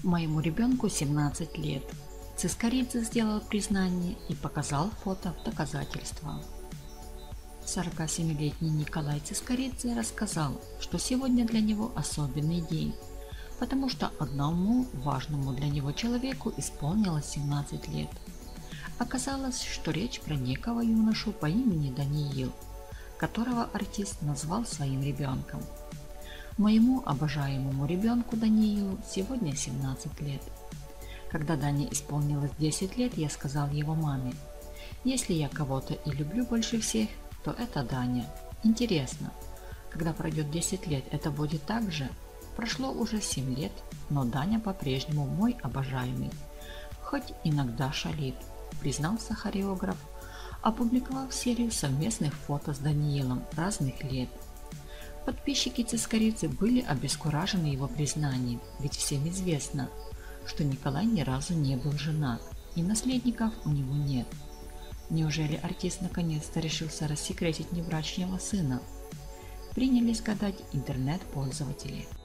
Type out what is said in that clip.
Моему ребенку 17 лет. Цискоридзе сделал признание и показал фото в доказательство. 47-летний Николай Цискоридзе рассказал, что сегодня для него особенный день, потому что одному важному для него человеку исполнилось 17 лет. Оказалось, что речь про некого юношу по имени Даниил, которого артист назвал своим ребенком. Моему обожаемому ребенку Даниилу сегодня 17 лет. Когда Дане исполнилось 10 лет, я сказал его маме: если я кого-то и люблю больше всех, то это Даня. Интересно, когда пройдет 10 лет, это будет так же? Прошло уже 7 лет, но Даня по-прежнему мой обожаемый, хоть иногда шалит, признался хореограф, опубликовав серию совместных фото с Даниилом разных лет. Подписчики Цискоридзе были обескуражены его признанием, ведь всем известно, что Николай ни разу не был женат и наследников у него нет. Неужели артист наконец-то решился рассекретить неврачного сына? Принялись гадать интернет-пользователи.